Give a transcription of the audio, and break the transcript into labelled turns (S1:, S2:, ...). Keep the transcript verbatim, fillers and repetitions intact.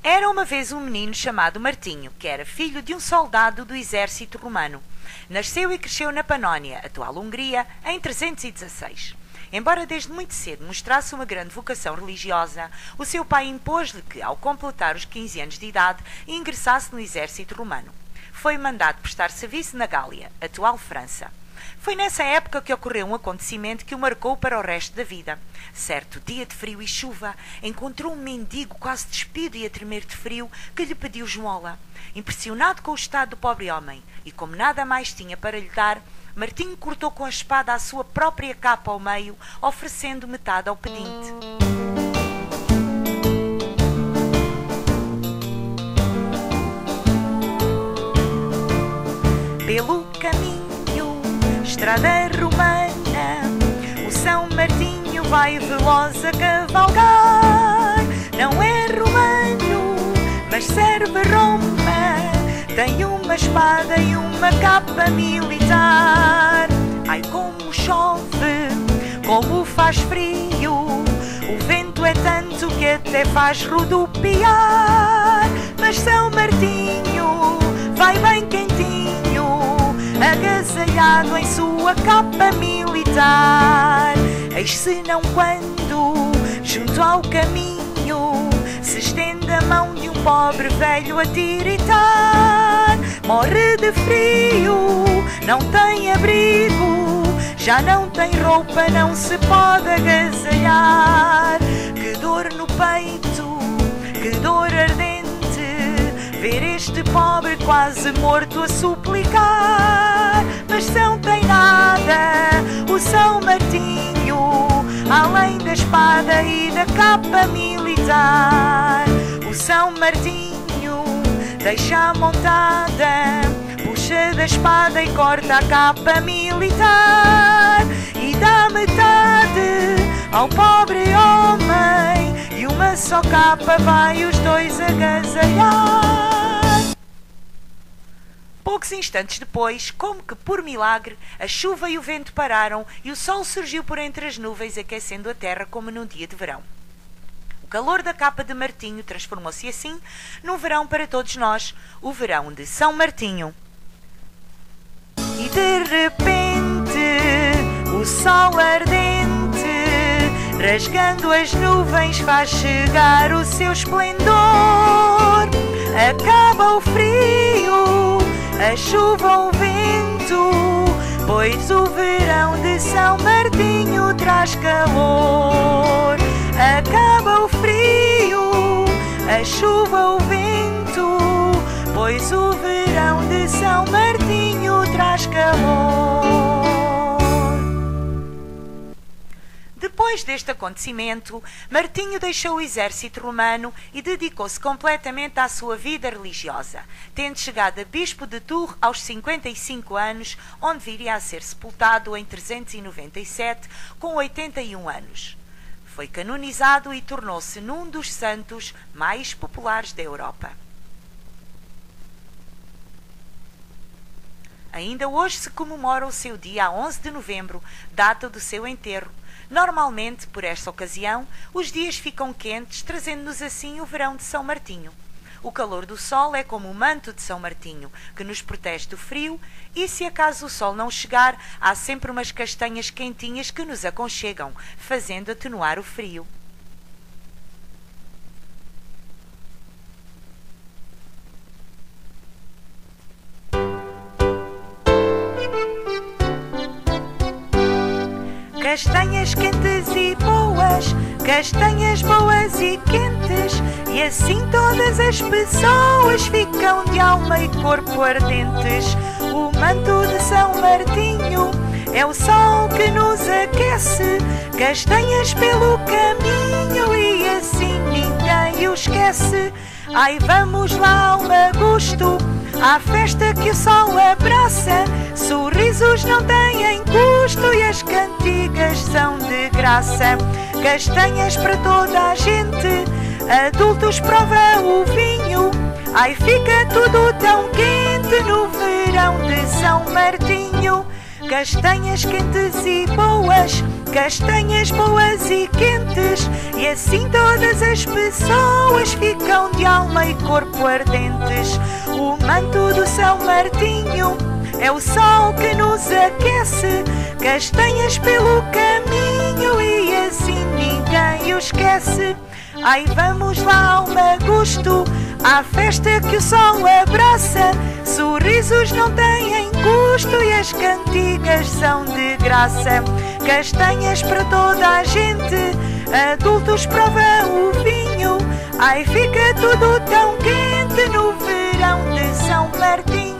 S1: Era uma vez um menino chamado Martinho, que era filho de um soldado do exército romano. Nasceu e cresceu na Panónia, atual Hungria, em trezentos e dezasseis. Embora desde muito cedo mostrasse uma grande vocação religiosa, o seu pai impôs-lhe que, ao completar os quinze anos de idade, ingressasse no exército romano. Foi mandado prestar serviço na Gália, atual França. Foi nessa época que ocorreu um acontecimento que o marcou para o resto da vida. Certo dia de frio e chuva, encontrou um mendigo quase despido e a tremer de frio que lhe pediu esmola. Impressionado com o estado do pobre homem e como nada mais tinha para lhe dar, Martinho cortou com a espada a sua própria capa ao meio, oferecendo metade ao pedinte. Pelo caminho, estrada romana, o São Martinho vai veloz a cavalgar. Não é romano, mas serve a Roma, tem uma espada e uma capa militar. Ai, como chove, como faz frio, o vento é tanto que até faz rodopiar. Mas São Martinho vai bem quentinho, agasalhado em sua capa militar. Eis se não quando, junto ao caminho, se estende a mão de um pobre velho a tiritar. Morre de frio, não tem abrigo, já não tem roupa, não se pode agasalhar. Que dor no peito, que dor ardente, ver este pobre quase morto a suplicar. Mas não tem nada o São Martinho, além da espada e da capa militar. O São Martinho deixa a montada, puxa da espada e corta a capa militar, e dá metade ao pobre homem, e uma só capa vai os dois agasalhar. Poucos instantes depois, como que por milagre, a chuva e o vento pararam e o sol surgiu por entre as nuvens, aquecendo a terra como num dia de verão. O calor da capa de Martinho transformou-se assim num verão para todos nós, o verão de São Martinho. E de repente, o sol ardente, rasgando as nuvens, faz chegar o seu esplendor. Acaba o frio, a chuva, o vento, pois o verão de São Martinho traz calor. Acaba o frio, a chuva, o vento, pois o verão de São Martinho traz calor. Depois deste acontecimento, Martinho deixou o exército romano e dedicou-se completamente à sua vida religiosa, tendo chegado a bispo de Tours aos cinquenta e cinco anos, onde viria a ser sepultado em trezentos e noventa e sete, com oitenta e um anos. Foi canonizado e tornou-se num dos santos mais populares da Europa. Ainda hoje se comemora o seu dia a onze de novembro, data do seu enterro. Normalmente, por esta ocasião, os dias ficam quentes, trazendo-nos assim o verão de São Martinho. O calor do sol é como o manto de São Martinho, que nos protege do frio, e se acaso o sol não chegar, há sempre umas castanhas quentinhas que nos aconchegam, fazendo atenuar o frio. Castanhas quentes e boas, castanhas boas e quentes, e assim todas as pessoas ficam de alma e corpo ardentes. O manto de São Martinho é o sol que nos aquece, castanhas pelo caminho e assim ninguém o esquece. Ai, vamos lá ao agosto, à festa que o sol abraça, sorrisos não têm custo e as cantigas são de graça. Castanhas para toda a gente, adultos prova o vinho, ai, fica tudo tão quente no verão de São Martinho. Castanhas quentes e boas, castanhas boas e quentes, e assim todas as pessoas ficam de alma e corpo ardentes. O manto do São Martinho é o sol que nos aquece, castanhas pelo caminho e assim ninguém o esquece. Ai, vamos lá ao Magusto, à festa que o sol abraça. Sorrisos não têm custo e as cantigas são de graça. Castanhas para toda a gente, adultos provam o vinho. Ai, fica tudo tão quente no verão de São Martinho.